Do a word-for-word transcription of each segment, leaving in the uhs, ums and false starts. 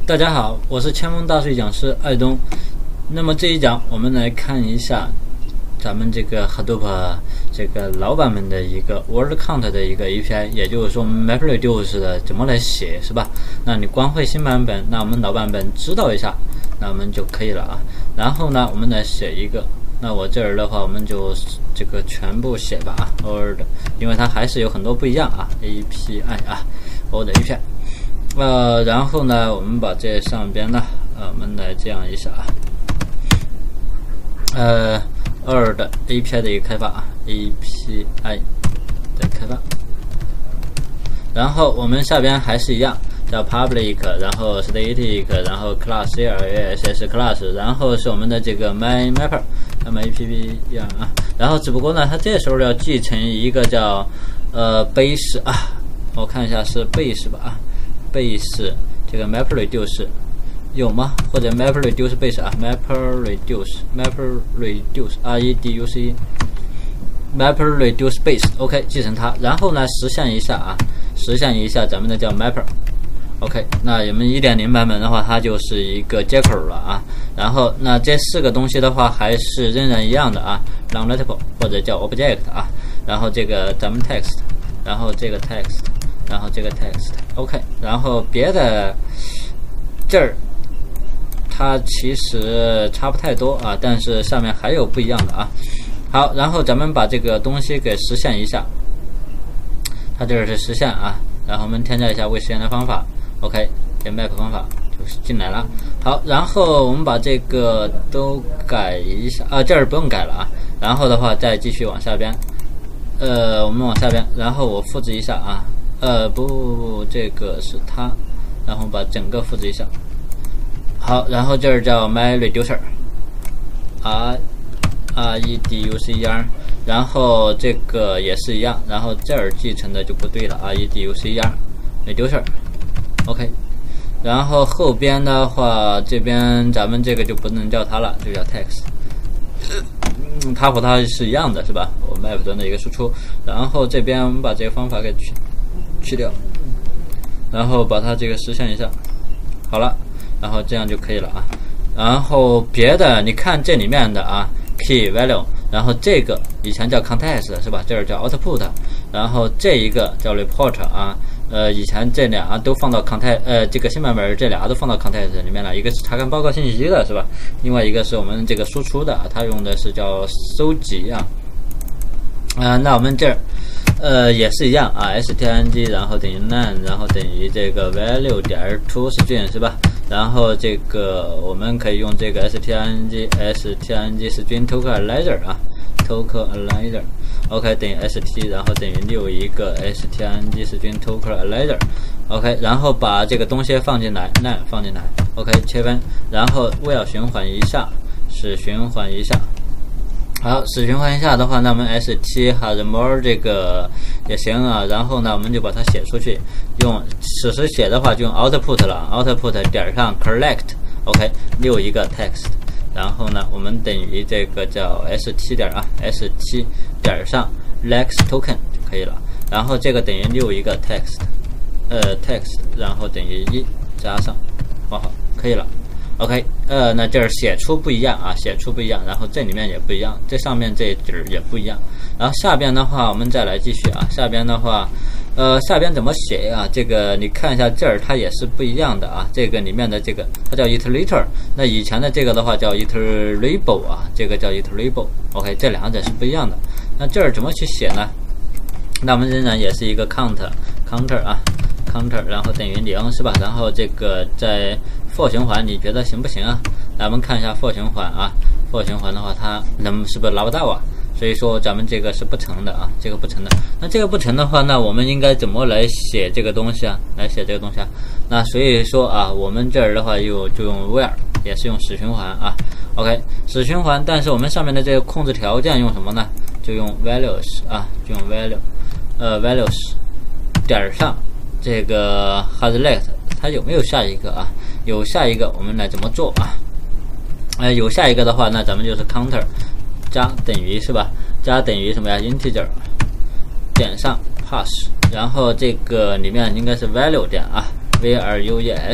大家好，我是千锋大数据讲师艾东。那么这一讲我们来看一下咱们这个 Hadoop 这个老版本的一个 word count 的一个 A P I， 也就是说 MapReduce 的怎么来写，是吧？那你光会新版本，那我们老版本知道一下，那我们就可以了啊。然后呢，我们来写一个，那我这儿的话，我们就这个全部写吧啊 ，word， 因为它还是有很多不一样啊 ，A P I 啊 ，word A P I。呃，然后呢，我们把这上边呢，呃，我们来这样一下啊，呃，二的 A P I 的一个开发啊 ，A P I 的开发。然后我们下边还是一样，叫 public， 然后 static， 然后 class C L A S S class， 然后是我们的这个 my mapper， M A P P 一样啊。然后只不过呢，它这时候要继承一个叫呃 base 啊，我看一下是 base 吧啊。base 这个 MapReduce 有吗？或者 MapReduce base 啊 ，MapReduce MapReduce R E D U C E MapReduce base OK 继承它，然后呢实现一下啊，实现一下咱们的叫 Mapper OK， 那我们 一点零 版本的话，它就是一个接口了啊。然后那这四个东西的话还是仍然一样的啊 ，non-relatable 或者叫 object 啊，然后这个咱们 text， 然后这个 text。然后这个 text OK， 然后别的这儿它其实差不太多啊，但是上面还有不一样的啊。好，然后咱们把这个东西给实现一下，它这是实现啊，然后我们添加一下未实现的方法 OK， 这 map 方法就是进来了。好，然后我们把这个都改一下啊，这儿不用改了啊。然后的话再继续往下边，呃，我们往下边，然后我复制一下啊。呃不不不，这个是它，然后把整个复制一下。好，然后这儿叫 MyReducer R R E D U C E R， 然后这个也是一样，然后这儿继承的就不对了 R E D U C E R Reducer OK， 然后后边的话，这边咱们这个就不能叫它了，就叫 text。嗯，它和它是一样的，是吧？我 map 端的一个输出，然后这边我们把这个方法给去。去掉，然后把它这个实现一下，好了，然后这样就可以了啊。然后别的你看这里面的啊 key value， 然后这个以前叫 context 是吧？这儿叫 output， 然后这一个叫 report 啊，呃，以前这俩都放到 context， 呃，这个新版本这俩都放到 context 里面了，一个是查看报告信息的是吧？另外一个是我们这个输出的，它用的是叫收集啊。啊、呃，那我们这儿。呃，也是一样啊 ，string 然后等于 none， 然后等于这个 value 点 toString 是吧？然后这个我们可以用这个 string string string tokenizer 啊 ，tokenizer OK 等于 st， 然后等于六一个 string string tokenizer OK， 然后把这个东西放进来 none 放进来 OK 切分，然后为了循环一下，是循环一下。好，使循环一下的话，那我们 st has more 这个也行啊。然后呢，我们就把它写出去，用此时写的话就用 output 了 ，output 点上 collect OK 六一个 text， 然后呢，我们等于这个叫 st 点啊 st 点上 lex token 就可以了。然后这个等于六一个 text， 呃 text， 然后等于一加上，好好可以了。OK， 呃，那这儿写出不一样啊，写出不一样，然后这里面也不一样，这上面这底儿也不一样。然后下边的话，我们再来继续啊，下边的话，呃，下边怎么写啊？这个你看一下这儿，它也是不一样的啊。这个里面的这个它叫 iterator， 那以前的这个的话叫 iterable 啊，这个叫 iterable。OK， 这两者是不一样的。那这儿怎么去写呢？那我们仍然也是一个 count counter 啊 counter， 然后等于零是吧？然后这个在for 循环，你觉得行不行啊？来，我们看一下 for 循环啊。for 循环的话，它能是不是拿不到啊？所以说咱们这个是不成的啊，这个不成的。那这个不成的话，那我们应该怎么来写这个东西啊？来写这个东西啊？那所以说啊，我们这儿的话又就用 where， 也是用使循环啊。OK， 使循环，但是我们上面的这个控制条件用什么呢？就用 values 啊，就用 value， 呃 values 点上这个 has let， 它有没有下一个啊？有下一个，我们来怎么做啊？呃，有下一个的话，那咱们就是 counter 加等于是吧？加等于什么呀 ？integer 点上 pass， 然后这个里面应该是 value 点啊 ，v l u e s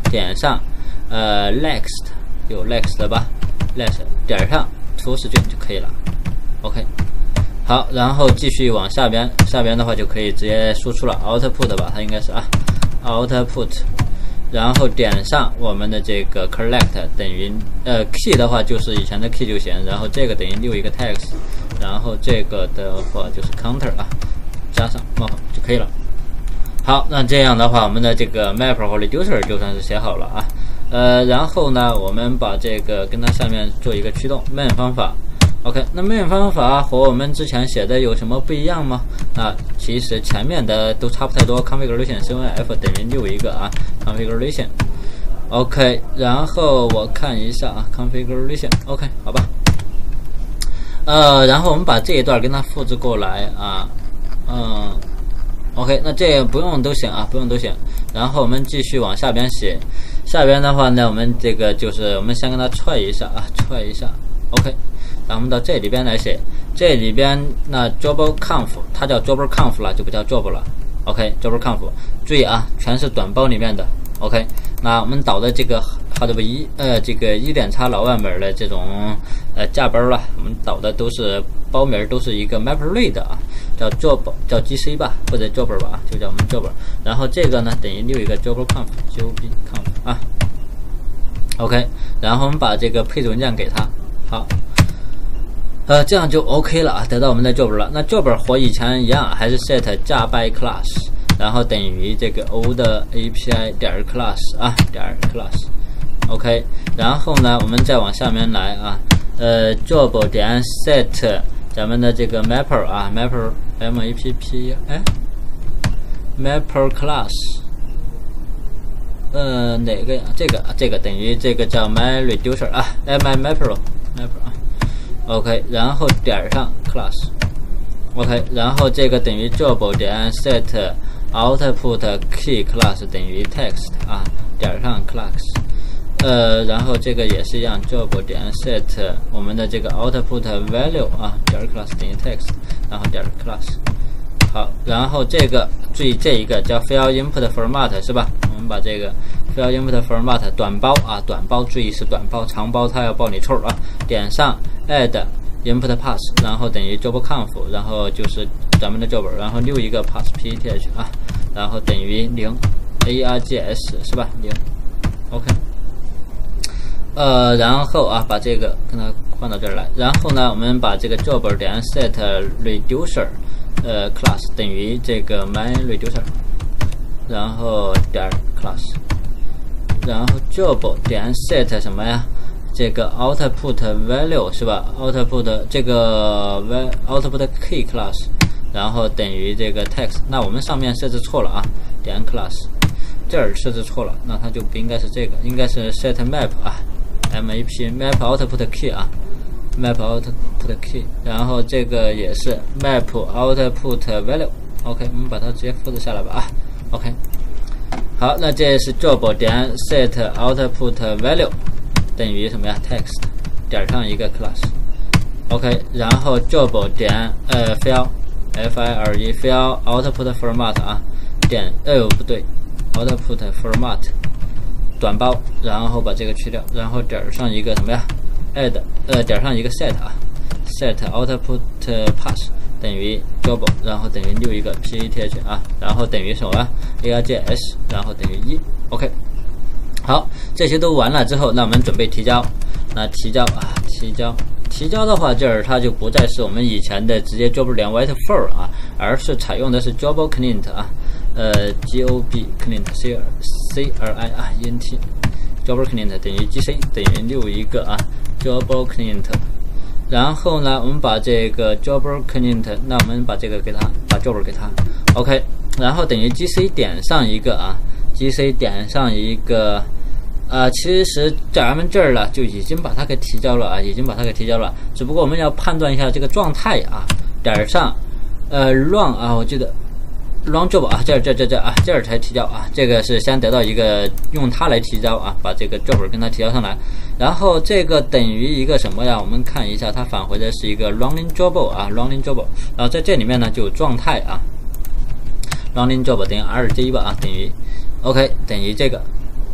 点上呃 next 有 next 吧 next 点上初始句就可以了。 OK， 好，然后继续往下边，下边的话就可以直接输出了 output 吧，它应该是啊 output， 然后点上我们的这个 collect 等于呃 key 的话就是以前的 key 就行，然后这个等于六一个 text， 然后这个的话就是 counter 啊，加上冒号就可以了。好，那这样的话，我们的这个 mapper 和 reducer 就算是写好了啊。呃，然后呢，我们把这个跟它下面做一个驱动 main 方法。OK， 那 main 方法和我们之前写的有什么不一样吗？那其实前面的都差不太多 ，configuration conf 等于六一个啊 configuration。OK， 然后我看一下啊 configuration。OK， 好吧。呃，然后我们把这一段跟它复制过来啊，嗯。OK， 那这不用都行啊，不用都行。然后我们继续往下边写，下边的话呢，我们这个就是我们先跟它踹一下啊，踹一下。OK， 然后我们到这里边来写，这里边那 jobconf 它叫 jobconf 了，就不叫 job 了。OK，jobconf， 注意啊，全是短包里面的。OK， 那我们导的这个好的不一呃这个一点叉老万门的这种呃架包了，我们导的都是包名都是一个 MapRead 啊。叫 job 叫 G C 吧，或者 jobber 吧，就叫我们 jobber。然后这个呢等于六一个 jobconf jobconf 啊。OK， 然后我们把这个配置文件给它，好，呃，这样就 OK 了啊，得到我们的 jobber 了。那 jobber 和以前一样，还是 set 加 by class， 然后等于这个 o 的 api 点 class 啊，点 class。OK， 然后呢，我们再往下面来啊，呃 ，job 点 set 咱们的这个 mapper 啊 ，mapper m a p p 哎 ，mapper class， 呃，哪个呀？这个这个等于这个叫 my reducer 啊，哎 my mapper mapper 啊 ，OK， 然后点上 class，OK， 然后这个等于 job 点 set output key class 等于 text 啊，点上 class。呃，然后这个也是一样 ，job 点 set 我们的这个 output value 啊，点 class 等于 text， 然后点 class。好，然后这个注意这一个叫 fill input format 是吧？我们把这个 fill input format 短包啊，短包注意是短包，长包它要报你臭啊。点上 add input pass， 然后等于 jobconf， 然后就是咱们的 job， 然后溜一个 pass pth 啊，然后等于零 args 是吧？零 ，OK。呃，然后啊，把这个跟它换到这儿来，然后呢，我们把这个 job 点 set reducer 呃 class 等于这个 my reducer， 然后点 class， 然后 job 点 set 什么呀？这个 output value 是吧 ？output 这个 output key class， 然后等于这个 text。那我们上面设置错了啊，点 class， 这儿设置错了，那它就不应该是这个，应该是 set map 啊。map map output key 啊 ，map output key， 然后这个也是 map output value。OK， 我们把它直接复制下来吧啊。OK， 好，那这是 job 点 set output value 等于什么呀 ？text 点上一个 class。OK， 然后 job 点呃 fill f i l e fill output format 啊，点呃不对 output format。短包，然后把这个去掉，然后点上一个什么呀 ？add 呃点上一个 set 啊 ，set output pass 等于 job， 然后等于六一个 pth 啊，然后等于什么 args， 然后等于一 ，OK。好，这些都完了之后，那我们准备提交。那提交啊，提交，提交的话，这儿它就不再是我们以前的直接 job 点 white for 啊，而是采用的是 job client 啊。呃 ，job client c c r i 啊 int job client 等于 gc 等于六一个啊 job client， 然后呢，我们把这个 job client， 那我们把这个给它，把 job 给它 ，OK， 然后等于 gc 点上一个啊 ，gc 点上一个，啊，其实咱们这儿了就已经把它给提交了啊，已经把它给提交了，只不过我们要判断一下这个状态啊，点上，呃 run 啊，我记得。run job 啊，这儿这这这啊，这儿才提交啊，这个是先得到一个用它来提交啊，把这个 job 跟它提交上来，然后这个等于一个什么呀？我们看一下，它返回的是一个 running job 啊 ，running job， 然后在这里面呢就有状态啊 ，running job 等于 R J 吧啊，等于 OK 等于这个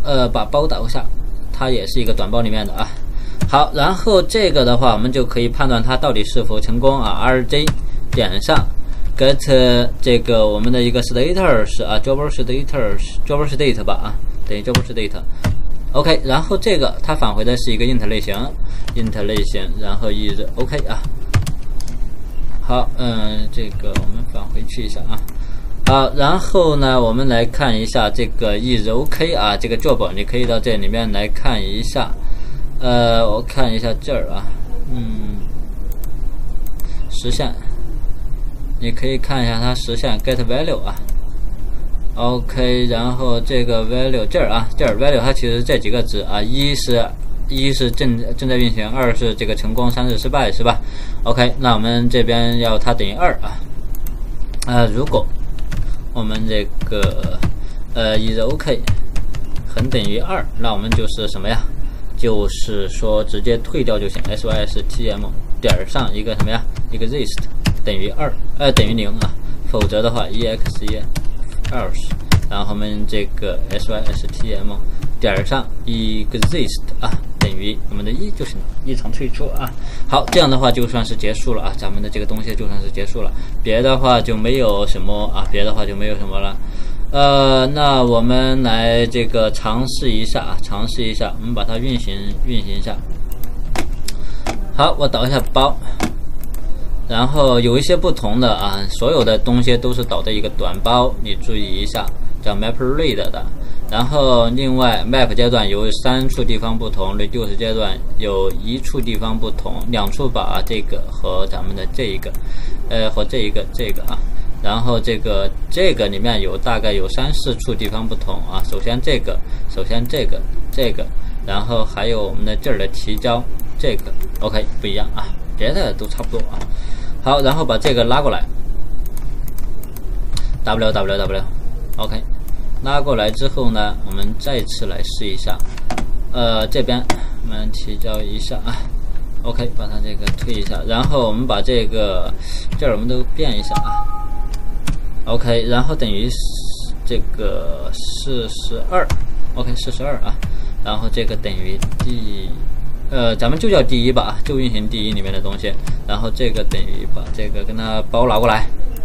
呃把包导一下，它也是一个短包里面的啊。好，然后这个的话，我们就可以判断它到底是否成功啊。R J 点上 get 这个我们的一个 status 啊 ，job status job state 吧啊，等于 job state。OK， 然后这个它返回的是一个 int 类型 ，int 类型，然后 is OK 啊。好，嗯，这个我们返回去一下啊。好，然后呢，我们来看一下这个 is OK 啊，这个 job 你可以到这里面来看一下。呃，我看一下这儿啊，嗯，实现，你可以看一下它实现 get value 啊。OK， 然后这个 value 这儿啊，这儿 value 它其实这几个值啊，一是一是正正在运行，二是这个成功，三是失败，是吧 ？OK， 那我们这边要它等于二啊。呃，如果我们这个呃 is OK 恒等于二，那我们就是什么呀？就是说直接退掉就行 ，systm 点上一个什么呀？一个 list 等于二，呃等于零啊，否则的话 exe else， 然后我们这个 systm 点上一个 list 啊等于我们的一就行了，异常退出啊。好，这样的话就算是结束了啊，咱们的这个东西就算是结束了，别的话就没有什么啊，别的话就没有什么了。呃，那我们来这个尝试一下啊，尝试一下，我们把它运行运行一下。好，我导一下包，然后有一些不同的啊，所有的东西都是导的一个短包，你注意一下，叫 map read 的。然后另外 map 阶段有三处地方不同 ，reduce 阶段有一处地方不同，两处把这个和咱们的这一个，呃，和这一个这个啊。然后这个这个里面有大概有三四处地方不同啊。首先这个，首先这个这个，然后还有我们的这儿的提交这个 ，OK 不一样啊，别的都差不多啊。好，然后把这个拉过来 ，W W W，OK， 拉过来之后呢，我们再次来试一下，呃，这边我们提交一下啊。OK， 把它这个推一下，然后我们把这个这儿我们都变一下啊。OK， 然后等于这个四十二 ，OK， 四十二啊，然后这个等于第，呃，咱们就叫第一吧，就运行第一里面的东西，然后这个等于把这个跟它包拿过来，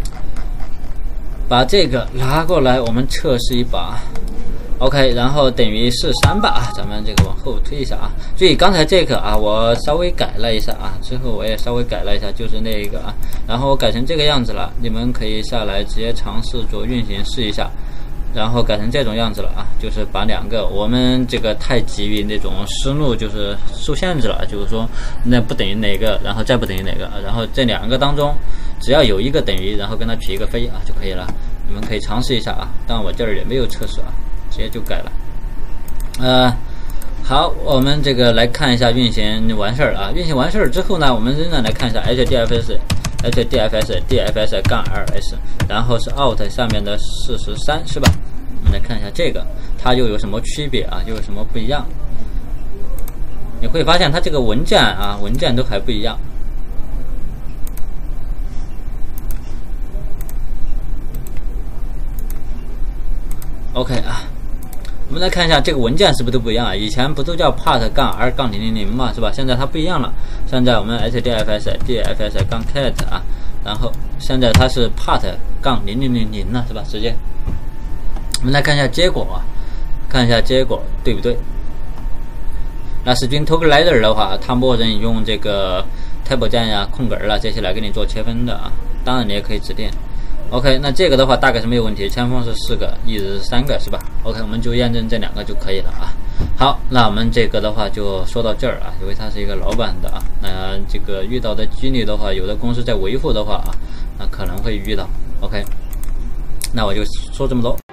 把这个拿过来，我们测试一把。OK， 然后等于是三吧啊，咱们这个往后推一下啊。注意刚才这个啊，我稍微改了一下啊，之后我也稍微改了一下，就是那个啊，然后我改成这个样子了。你们可以下来直接尝试做运行试一下，然后改成这种样子了啊，就是把两个我们这个太急于那种思路就是受限制了，就是说那不等于哪个，然后再不等于哪个，然后这两个当中只要有一个等于，然后跟它取一个非啊就可以了。你们可以尝试一下啊，但我这儿也没有测试啊。直接就改了，呃，好，我们这个来看一下运行完事儿啊。运行完事儿之后呢，我们仍然来看一下 hdfs，hdfs，dfs 杠 ls， 然后是 out 下面的四十三是吧？我们来看一下这个，它又有什么区别啊？又有什么不一样？你会发现它这个文件啊，文件都还不一样。OK 啊。我们来看一下这个文件是不是都不一样啊？以前不都叫 part 杠 r 杠零零零嘛，是吧？现在它不一样了。现在我们 hdfs dfs 杠 cat 啊，然后现在它是 part 杠零零零零了，是吧？直接我们来看一下结果啊，看一下结果对不对？那 string toggler 的话，它默认用这个 tab 键呀、空格啦这些来给你做切分的啊。当然你也可以指定。OK， 那这个的话大概是没有问题，前锋是四个，一直是三个，是吧 ？OK， 我们就验证这两个就可以了啊。好，那我们这个的话就说到这儿啊，因为它是一个老板的啊，那这个遇到的几率的话，有的公司在维护的话啊，那可能会遇到。OK， 那我就说这么多。